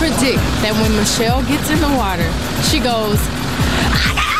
predict that when Michelle gets in the water, she goes, "I got